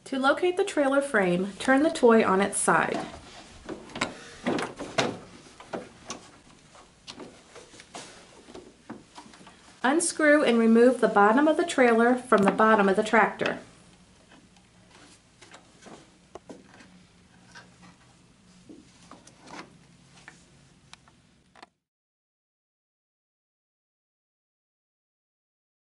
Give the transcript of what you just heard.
To locate the trailer frame, turn the toy on its side. Unscrew and remove the bottom of the trailer from the bottom of the tractor.